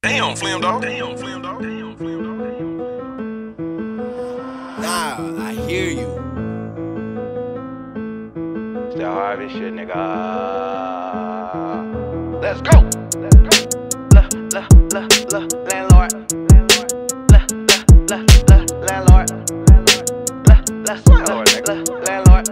Damn, Flim dog. Nah, I hear you. It's that Harvey shit, nigga. Let's go. Landlord. Landlord.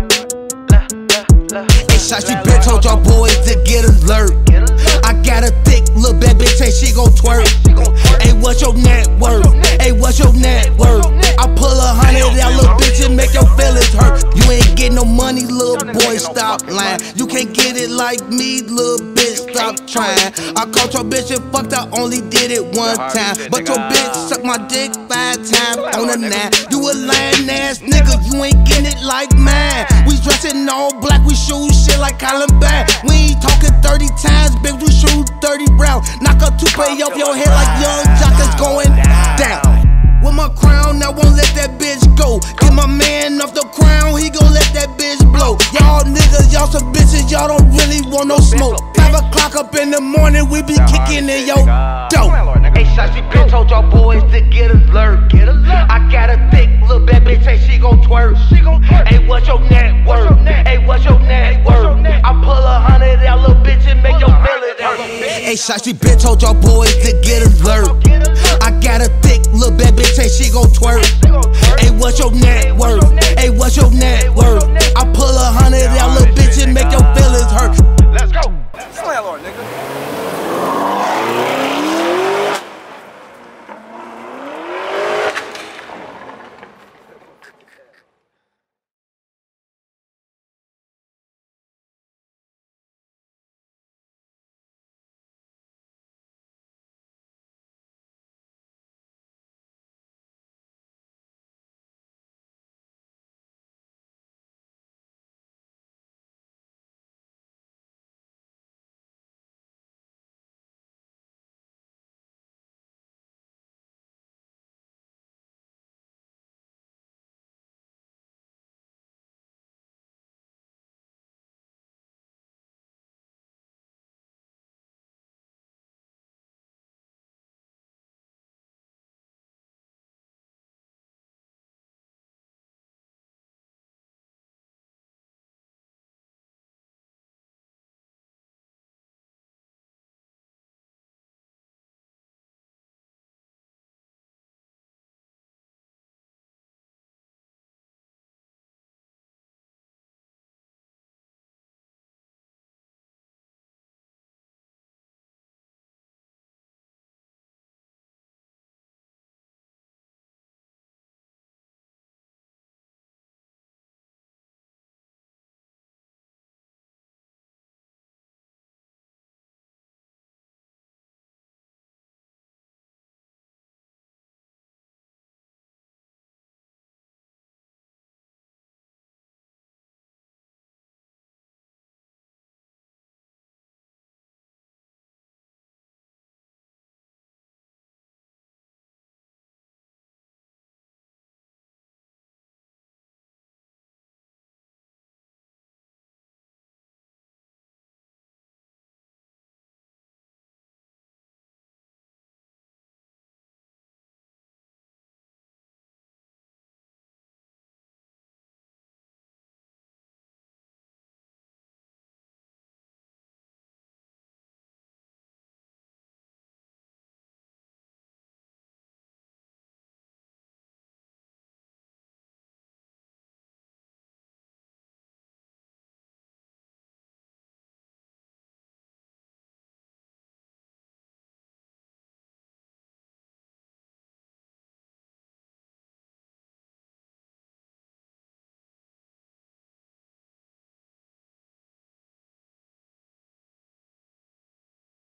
Hey, Shiesty bitch told y'all boys to get alert. I got a thick little bad bitch, say she gon' twerk. Hey, what's your net worth? Hey, what's your net worth? I pull $100 out, little bitch, and make your feelings hurt. You ain't get no money, little boy, stop lying. You can't get it like me, little bitch, stop trying. I caught your bitch and fucked, I only did it one time. But your bitch sucked my dick 5 times on the 9. You a lying ass nigga, you ain't getting it like mine. We dressin' all black, we shoot shit like Columbine. We ain't talking 30 times, bitch, we shoot 30 rounds. Knock a toupee off your head like young jockers going down. With my crown, I won't let that bitch go. Get my man off the crown, he gon' let that bitch blow. Y'all niggas, y'all some bitches, y'all don't really want no smoke. 5 o'clock up in the morning, we be kicking in your dough. Hey, Shiesty bitch told y'all boys to get alert. I got a thick little bad bitch, say she gon' twerk. Hey, what's your net worth? Hey, what's your net worth? I pull $100 out, little bitch, and make your feelings hurt. Hey, Shiesty bitch told y'all boys to get alert. I got a thick little bad bitch, say she gon' twerk. Hey, what's your net worth? Hey, what's your net worth? I pull $100 out, little bitch, and make your feelings hurt. Let's go. Landlord, nigga.